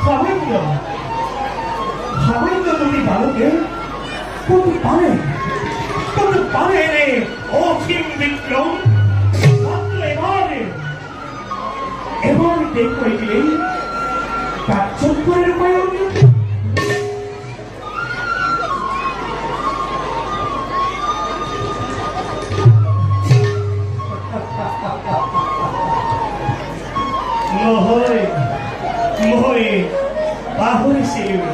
সামান্য যদি বালকে কত পারে রে অসীম বিক্রম। মাত্র এবার দেখো দিলে তার চক্করের মায়ন। মোহে বাহুরি সিলুই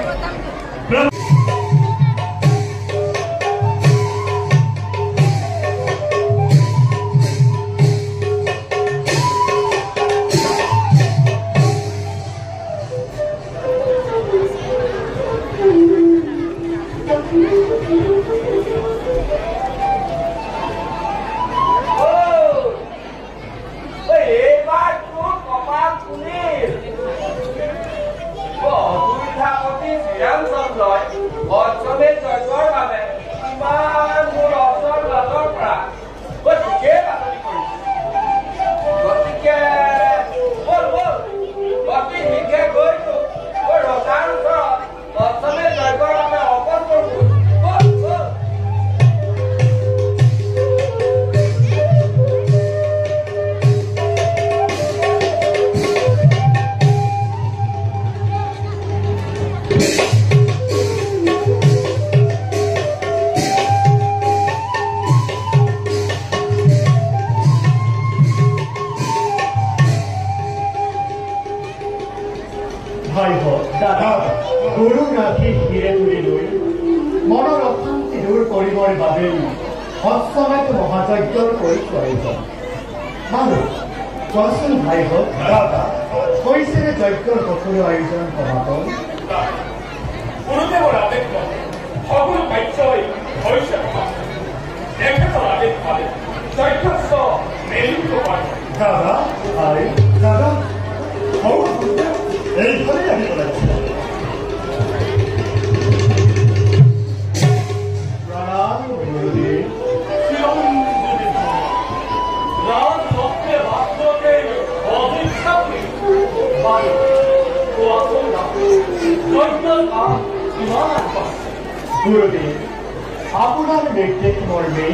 আপনার নির্দেশ মর্মে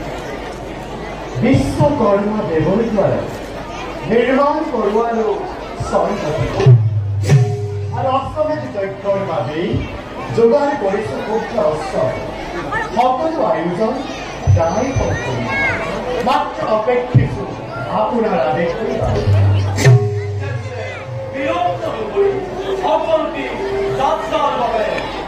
বিশ্বকর্মা দেবর দ্বারা নির্মাণ করবার আর অষ্টমের যজ্ঞর বাবে যোগাড় করেছে মুখ্য অষ্টম সকল আয়োজন জানাই করি মাত্র অপেক্ষিত আপনার আদেশ সকলটি যাত্রার ভাবে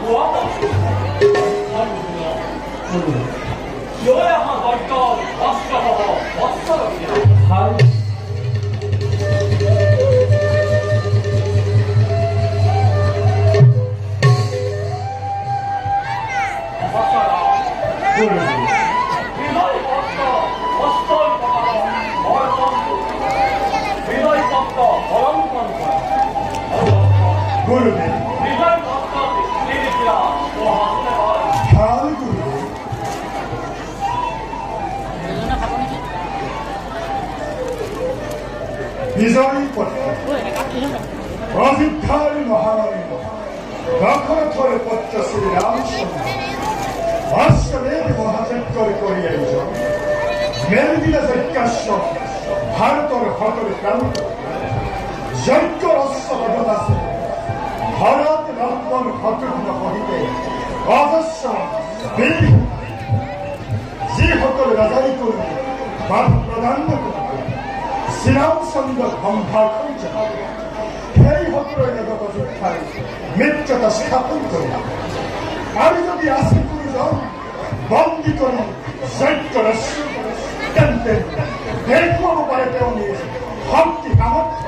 বিজয়ী পত্র অযোধ্যার মহানন্দ দখলথরে পত্র শ্রী রামচন্দ্র অশ্বমেধ মহাযজ্ঞ করিয়াইছ মেরুদিন যজ্ঞাস্য ভারতর হতর প্রান্ত যজ্ঞ রস্য বদদাসে ভরত নন্দন হতরূপ কহিতে অজস্র বিধি যি সকল রাজাই করবে বাদ প্রদান করবে শ্রীরামচন্দ্র সম্ভার করেছেন সেই সকলের জগত শিক্ষায় মিত্রতা স্থাপন করে আমি যদি আসি গুরুজন বন্দী করি যজ্ঞ তেন্তে দেখব পারে তেওঁ নিয়েছে শক্তি সামর্থ্য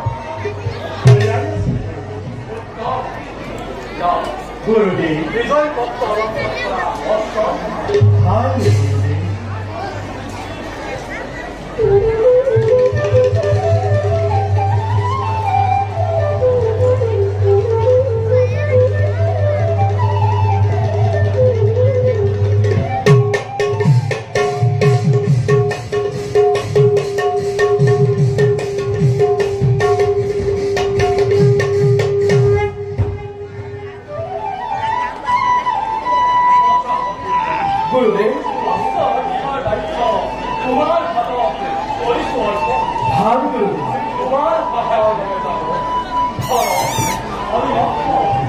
গুরুদেব বিজয় পত্র অলঙ্করণ করা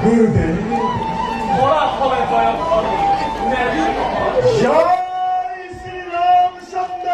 गुरुदेव जय श्री रामचंद्र